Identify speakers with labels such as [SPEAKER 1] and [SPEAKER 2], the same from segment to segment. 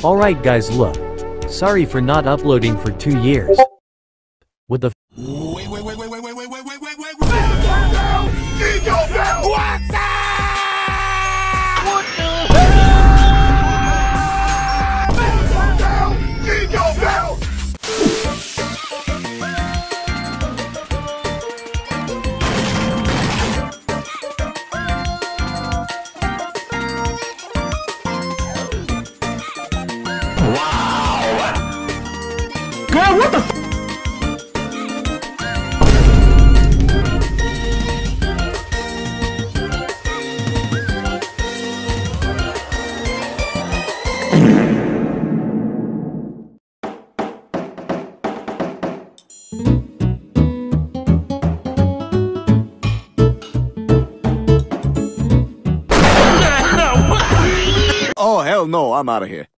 [SPEAKER 1] Alright guys, look. Sorry for not uploading for 2 years. What the
[SPEAKER 2] Wait. Keep your bell! What's that? What the hell? Keep your bell! Wow! Girl, what the f? Oh, hell no, I'm out of here.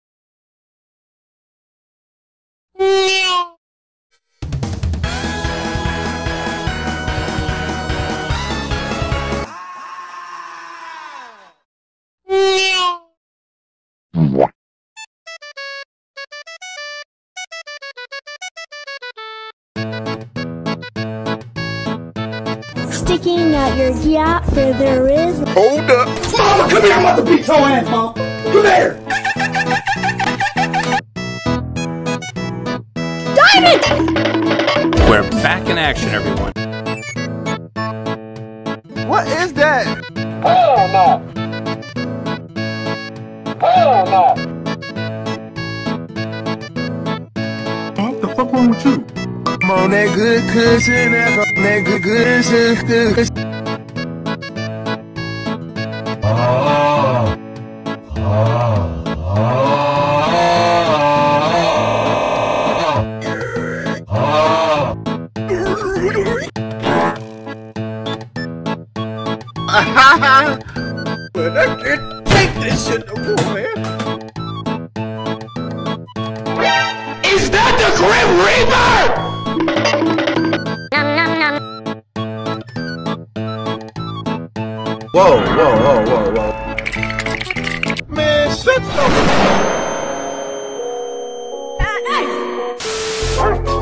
[SPEAKER 3] Sticking out your yacht where there is.
[SPEAKER 2] Hold up. Mama, come here, I'm about to beat your ass, Mom. Come here.
[SPEAKER 3] Diamond!
[SPEAKER 4] We're back in action, everyone.
[SPEAKER 2] What is that?
[SPEAKER 5] Hell no! Hell no!
[SPEAKER 2] What the fuck wrong with you? I'm on that good cushion, that good cushion. But I can't take this shit no more, man. Is that the Grim Reaper?
[SPEAKER 3] Nom nom nom.
[SPEAKER 2] Whoa. Man, shut the...